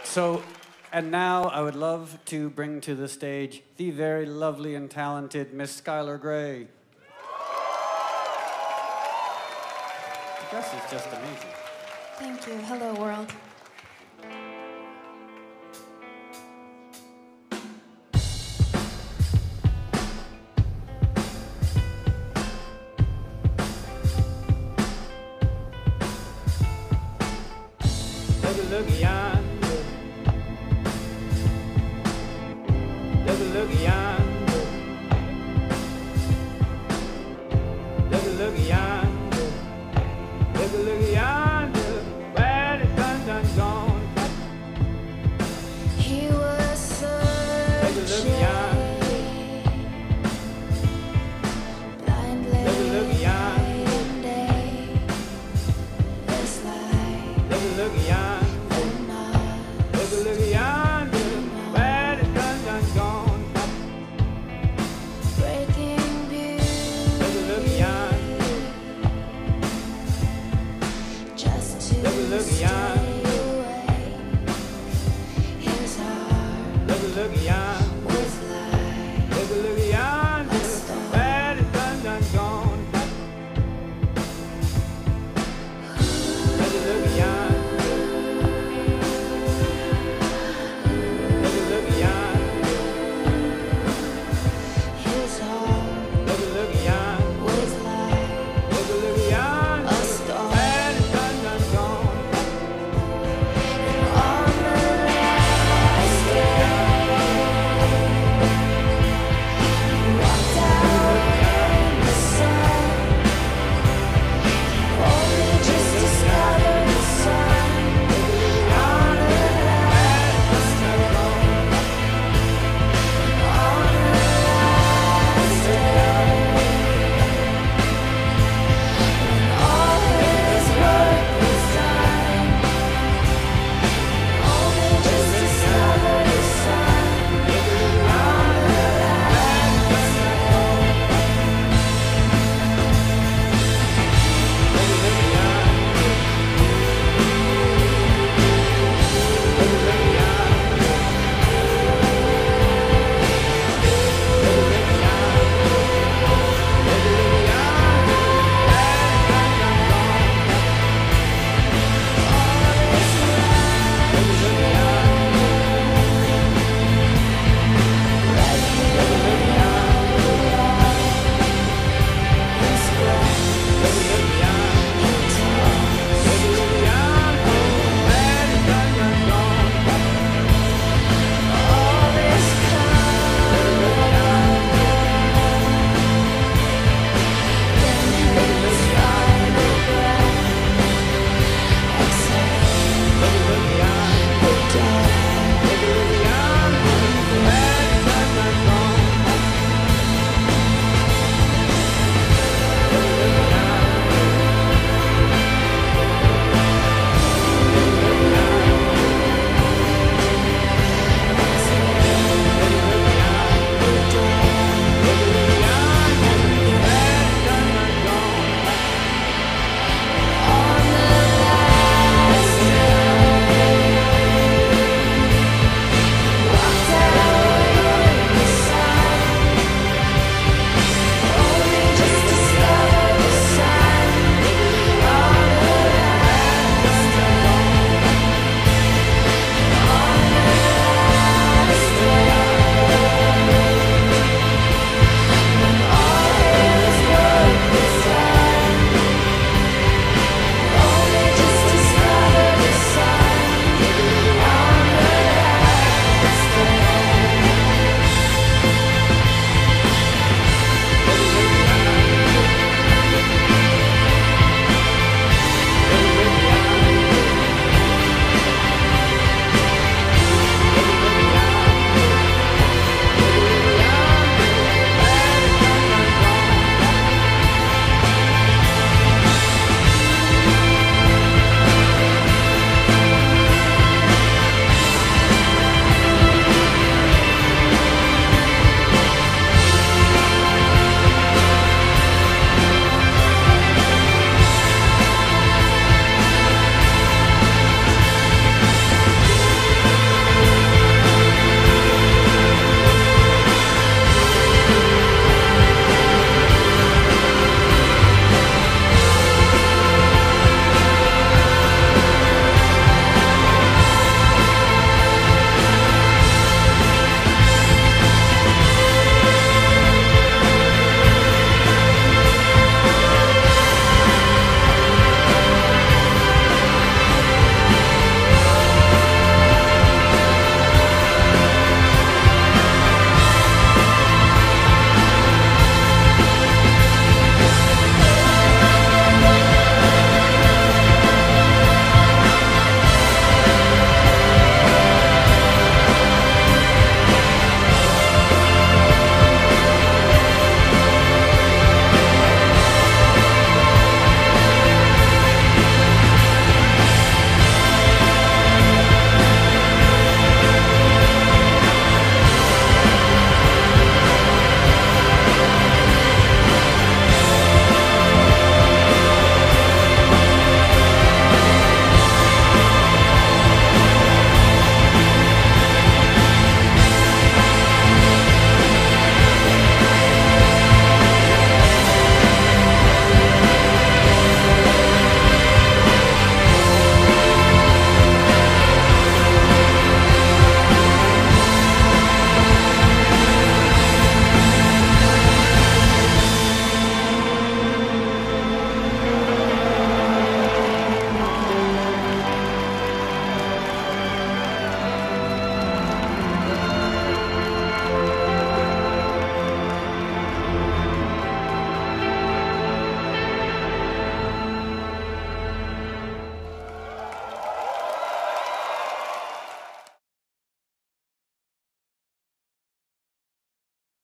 So, and now I would love to bring to the stage the very lovely and talented Miss Skylar Gray. The dress is just amazing. Thank you. Hello, world. Look yonder. Look yonder. Look yonder. Look yonder. Where the sun done gone. He was searching blindly look yonder. and day. It's like Look yonder. Look yonder, where the sun done gone. breaking beauty. Look yonder. Just to Look stay yonder. away. His heart Look yonder. was like Look yonder, where the sun done gone. Look yonder.